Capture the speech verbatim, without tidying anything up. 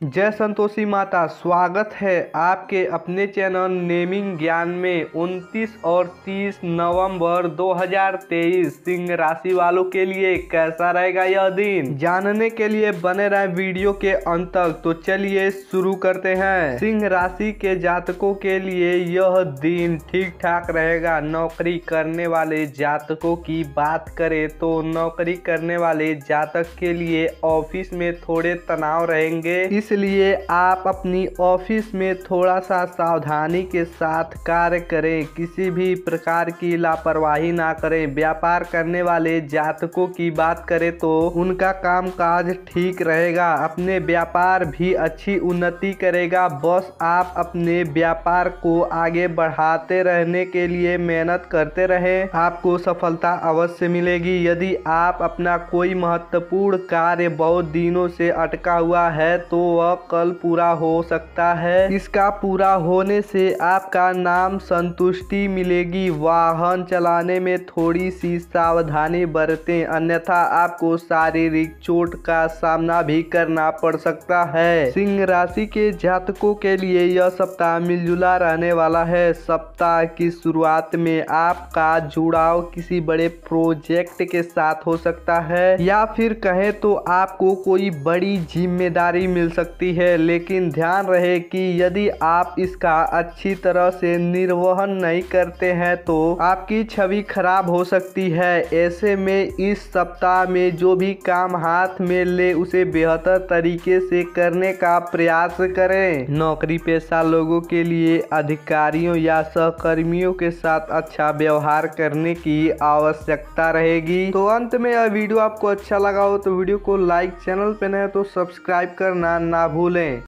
जय संतोषी माता। स्वागत है आपके अपने चैनल नेमिंग ज्ञान में। उनतीस और तीस नवंबर दो हज़ार तेईस सिंह राशि वालों के लिए कैसा रहेगा यह दिन, जानने के लिए बने रहे वीडियो के अंत तक। तो चलिए शुरू करते हैं। सिंह राशि के जातकों के लिए यह दिन ठीक ठाक रहेगा। नौकरी करने वाले जातकों की बात करें तो नौकरी करने वाले जातक के लिए ऑफिस में थोड़े तनाव रहेंगे, इसलिए आप अपनी ऑफिस में थोड़ा सा सावधानी के साथ कार्य करें। किसी भी प्रकार की लापरवाही ना करें। व्यापार करने वाले जातकों की बात करें तो उनका कामकाज ठीक रहेगा। अपने व्यापार भी अच्छी उन्नति करेगा। बस आप अपने व्यापार को आगे बढ़ाते रहने के लिए मेहनत करते रहें, आपको सफलता अवश्य मिलेगी। यदि आप अपना कोई महत्वपूर्ण कार्य बहुत दिनों से अटका हुआ है तो वह कल पूरा हो सकता है। इसका पूरा होने से आपका नाम संतुष्टि मिलेगी। वाहन चलाने में थोड़ी सी सावधानी बरतें, अन्यथा आपको शारीरिक चोट का सामना भी करना पड़ सकता है। सिंह राशि के जातकों के लिए यह सप्ताह मिलजुला रहने वाला है। सप्ताह की शुरुआत में आपका जुड़ाव किसी बड़े प्रोजेक्ट के साथ हो सकता है, या फिर कहें तो आपको कोई बड़ी जिम्मेदारी मिल सकती है। लेकिन ध्यान रहे कि यदि आप इसका अच्छी तरह से निर्वहन नहीं करते हैं तो आपकी छवि खराब हो सकती है। ऐसे में इस सप्ताह में जो भी काम हाथ में ले उसे बेहतर तरीके से करने का प्रयास करें। नौकरी पेशा लोगों के लिए अधिकारियों या सहकर्मियों के साथ अच्छा व्यवहार करने की आवश्यकता रहेगी। तो अंत में यह वीडियो आपको अच्छा लगा हो तो वीडियो को लाइक, चैनल पे नए तो सब्सक्राइब करना ना भूलें।